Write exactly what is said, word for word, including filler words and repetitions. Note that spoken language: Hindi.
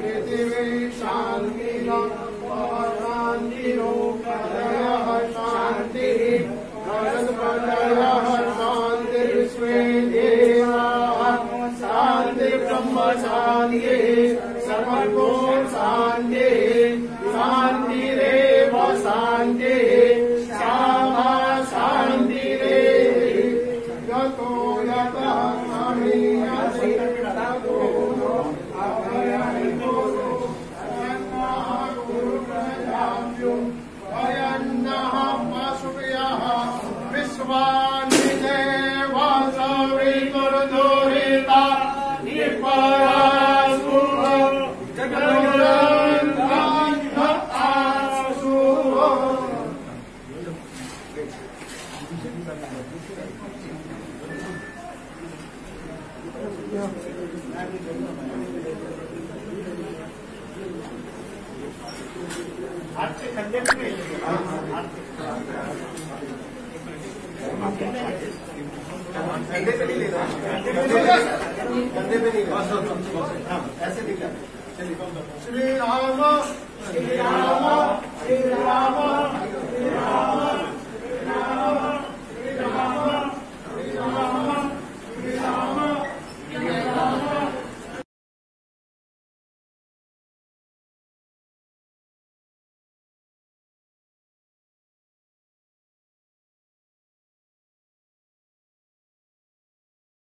पृथिवी शान्तिः शान्तिरोपदयः शान्तिः जगत्पदयः शान्तिर्विश्वे देवाः शान्ति ब्रह्म शान्तिः सर्वगुण शान्तिः शान्तिरेव शान्तिः श्यामा शान्तिरेव यतो यतः समीयते ततो अभयं गुरुप्रजाभ्यो वयन्नः पशुभ्यः विश्वानि देवा सवितुर्दुरिता निपरासु जगन्नाथासु आपसे कंधे पे नहीं कंधे पे नहीं ले रहा कंधे पे नहीं ऐसे दिखा श्री राम